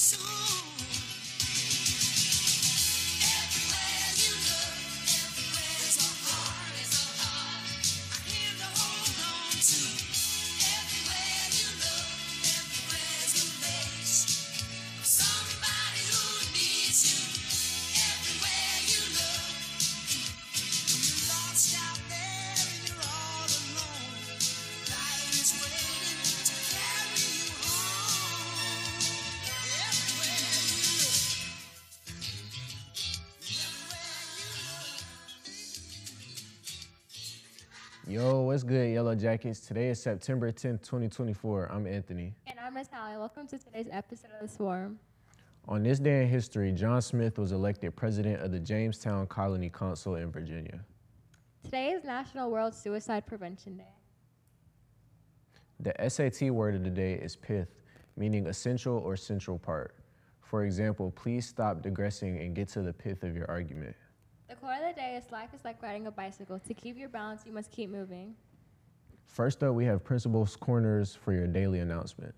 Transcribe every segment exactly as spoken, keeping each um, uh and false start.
Yo, what's good, Yellow Jackets? Today is September tenth, twenty twenty-four. I'm Anthony. And I'm Miss Hallie. Welcome to today's episode of The Swarm. On this day in history, John Smith was elected president of the Jamestown Colony Council in Virginia. Today is National World Suicide Prevention Day. The S A T word of the day is pith, meaning essential or central part. For example, please stop digressing and get to the pith of your argument. The quote of the day is life is like riding a bicycle. To keep your balance, you must keep moving. First up, we have Principal's Corners for your daily announcement.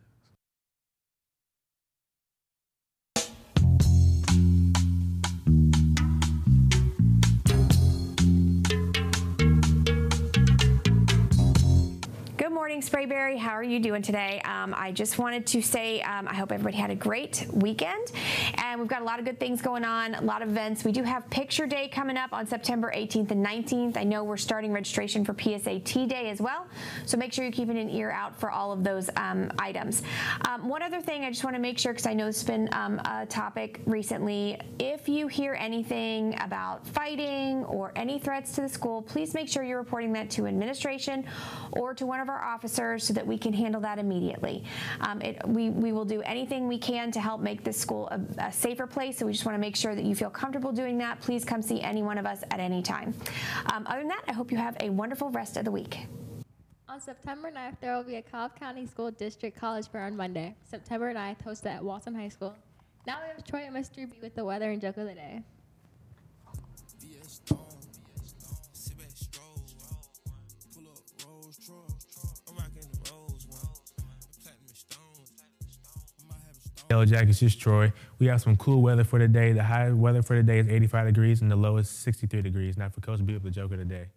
Good morning, Sprayberry. How are you doing today? Um, I just wanted to say um, I hope everybody had a great weekend, and we've got a lot of good things going on, a lot of events. We do have Picture Day coming up on September eighteenth and nineteenth. I know we're starting registration for P S A T Day as well, so make sure you're keeping an ear out for all of those um, items. Um, one other thing I just want to make sure, because I know it's been um, a topic recently, if you hear anything about fighting or any threats to the school, please make sure you're reporting that to administration or to one of our officers so that we can handle that immediately. Um, it, we, we will do anything we can to help make this school a, a safer place, so we just want to make sure that you feel comfortable doing that. Please come see any one of us at any time. Um, other than that, I hope you have a wonderful rest of the week. On September ninth, there will be a Cobb County School District College Fair on Monday, September ninth, hosted at Walton High School. Now we have Troy and Mister B with the weather and joke of the day. Yellow Jackets, it's Troy. We have some cool weather for the day. The high weather for the day is eighty-five degrees and the low is sixty-three degrees. Now for Coach B with the joke of the day.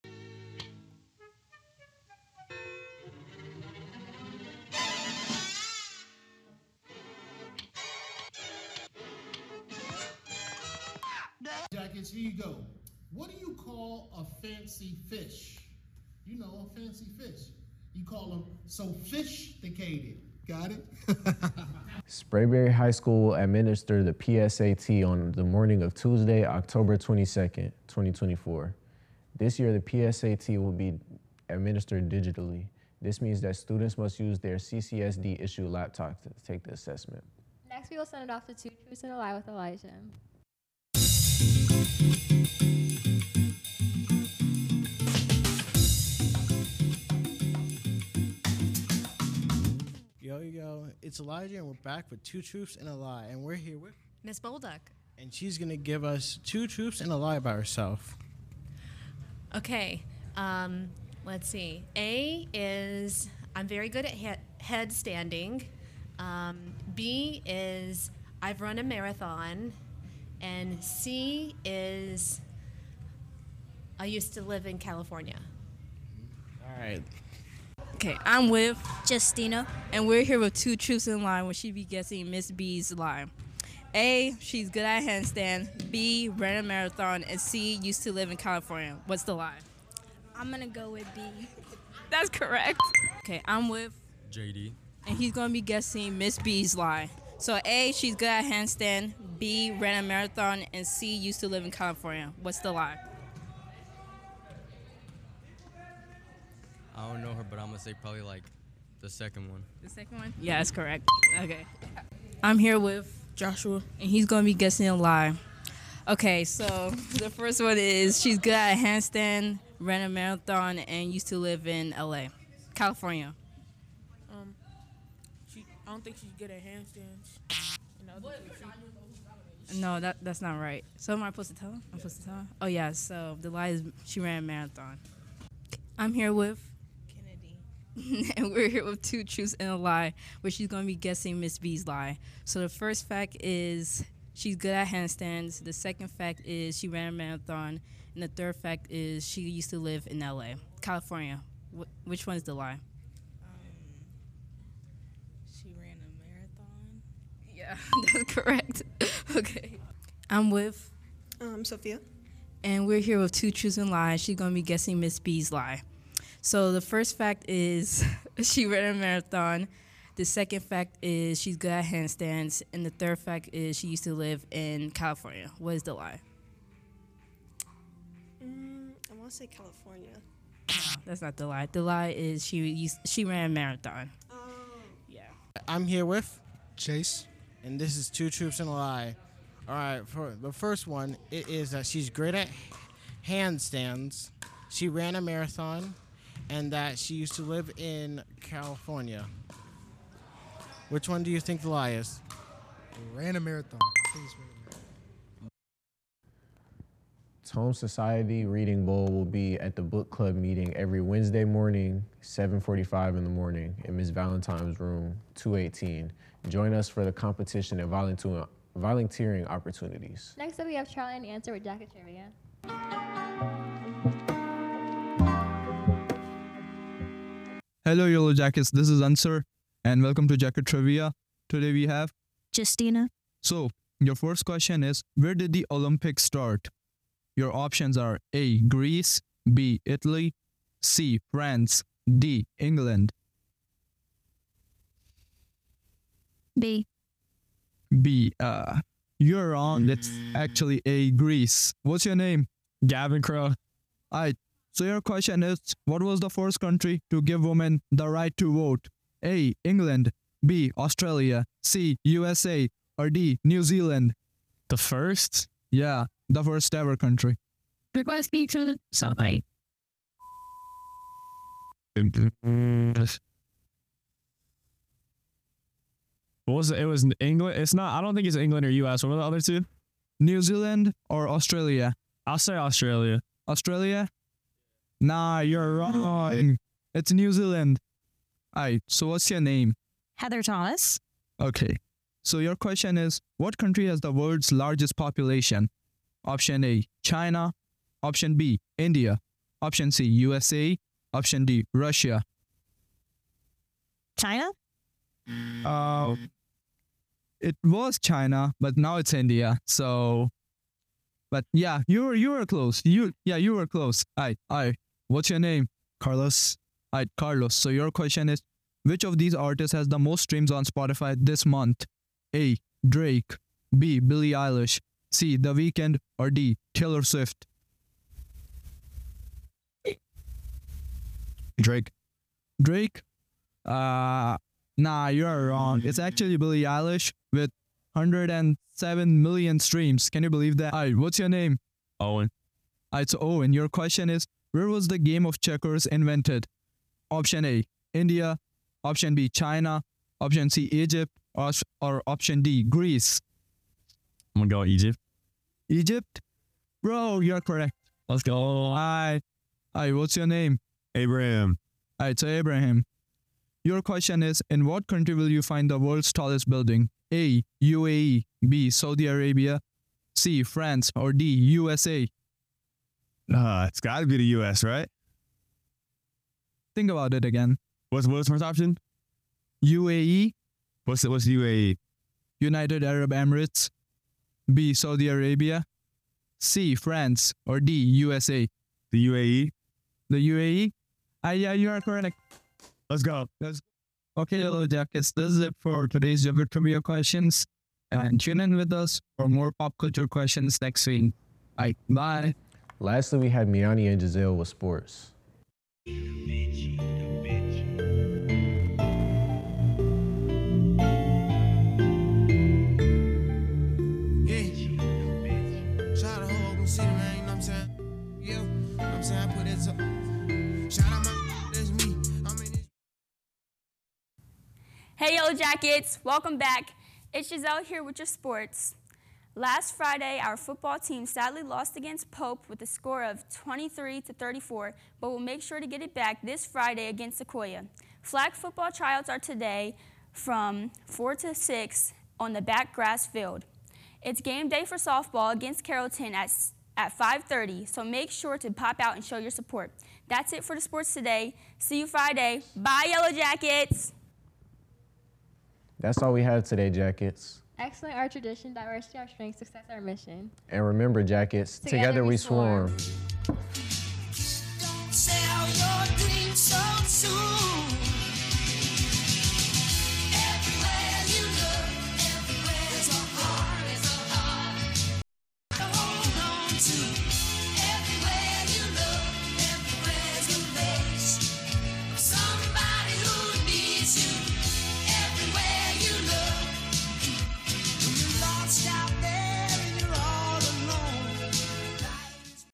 Jackets, here you go. What do you call a fancy fish? You know, a fancy fish. You call them sophisticated. Got it? Sprayberry High School will administer the P S A T on the morning of Tuesday, October twenty-second, twenty twenty-four. This year, the P S A T will be administered digitally. This means that students must use their C C S D-issued laptop to take the assessment. Next, we will send it off to Two Truths and a Lie with Elijah. Yo, yo, it's Elijah, and we're back with Two Truths and a Lie, and we're here with Miss Bolduck. And she's going to give us two truths and a lie about herself. Okay, um, let's see. A is I'm very good at he- head standing. Um, B is I've run a marathon. And C is I used to live in California. All right. Okay, I'm with Justina, and we're here with Two Truths and a Lie, where she be guessing Miss B's lie. A, she's good at handstand. B, ran a marathon. And C, used to live in California. What's the lie? I'm gonna go with B. That's correct. Okay, I'm with J D, and he's gonna be guessing Miss B's lie. So A, she's good at handstand. B, ran a marathon. And C, used to live in California. What's the lie? I don't know her, but I'm gonna say probably like the second one. The second one? Yeah, that's correct. Okay. I'm here with Joshua, and he's going to be guessing a lie. Okay, so the first one is she's good at handstand, ran a marathon, and used to live in L A, California. Um, she, I don't think she's good at handstands. No, that that's not right. So am I supposed to tell him? I'm supposed to tell him? Oh, yeah, so the lie is she ran a marathon. I'm here with And we're here with two truths and a lie, where she's going to be guessing Miss B's lie. So the first fact is she's good at handstands. The second fact is she ran a marathon. And the third fact is she used to live in L A, California. Wh- which one is the lie? She ran a marathon. Yeah, that's correct. Okay. I'm with Um, Sophia. and we're here with two truths and lies. She's going to be guessing Miss B's lie. So the first fact is she ran a marathon. The second fact is she's good at handstands. And the third fact is she used to live in California. What is the lie? Mm, I want to say California. That's not the lie. The lie is she used, she ran a marathon. Oh. Yeah. I'm here with Chase, and this is Two Truths and a Lie. All right, for the first one, it is that she's great at handstands. She ran a marathon, and that she used to live in California. Which one do you think the lie is? Ran a marathon. I think it's ran a marathon. Tome Society Reading Bowl will be at the book club meeting every Wednesday morning, seven forty-five in the morning, in Miz Valentine's room, two eighteen. Join us for the competition and volunteer, volunteering opportunities. Next up, we have Charlie and Answer with Jacket Trivia. Hello, Yellow Jackets. This is Answer, and welcome to Jacket Trivia. Today we have Justina. So, your first question is, where did the Olympics start? Your options are A, Greece, B, Italy, C, France, D, England. B. B, uh, you're wrong. It's actually A, Greece. What's your name? Gavin Crow. Alright, so your question is, what was the first country to give women the right to vote? A, England, B, Australia, C, U S A, or D, New Zealand? The first? Yeah, the first ever country. Request feature somebody. What was it? It was England. It's not. I don't think it's England or U S. What were the other two? New Zealand or Australia? I'll say Australia. Australia? Nah, you're wrong. It's New Zealand. Alright, so what's your name? Heather Thomas. Okay. So your question is, what country has the world's largest population? Option A, China. Option B, India. Option C, U S A. Option D, Russia. China? Uh, it was China, but now it's India. So, but yeah, you were you were close. You yeah, you were close. Alright, alright. What's your name? Carlos. Alright, Carlos. So your question is, which of these artists has the most streams on Spotify this month? A, Drake. B, Billie Eilish. C, The Weeknd. Or D, Taylor Swift. Drake. Drake? Uh, nah, you're wrong. It's actually Billie Eilish with one hundred seven million streams. Can you believe that? Alright, what's your name? Owen. Alright, so Owen, your question is, where was the game of checkers invented? Option A, India. Option B, China. Option C, Egypt. Or, or option D, Greece. I'm gonna go Egypt. Egypt? Bro, you're correct. Let's go. Alright. Alright, what's your name? Abraham. Alright, so Abraham. Your question is, in what country will you find the world's tallest building? A, U A E. B, Saudi Arabia. C, France. Or D, U S A. Uh, it's gotta be the U S, right? Think about it again. What's what's the first option? U A E. What's the, what's U A E? United Arab Emirates. B, Saudi Arabia. C, France. Or D, U S A. The U A E. The U A E? Ah, yeah, you are correct. Let's go. Let's Okay, Yellow Jackets, this is it for today's Jacket Trivia questions. And tune in with us for more pop culture questions next week. Bye. Bye. Lastly, we have Miani and Giselle with sports. Hey, Yellow Jackets, welcome back. It's Giselle here with your sports. Last Friday, our football team sadly lost against Pope with a score of twenty-three to thirty-four, but we'll make sure to get it back this Friday against Sequoia. Flag football tryouts are today from four to six on the back grass field. It's game day for softball against Carrollton at, at five thirty, so make sure to pop out and show your support. That's it for the sports today. See you Friday. Bye, Yellow Jackets! That's all we have today, Jackets. Excellent our tradition, diversity our strength, success our mission. And remember, Jackets, together, Together we we swarm. swarm.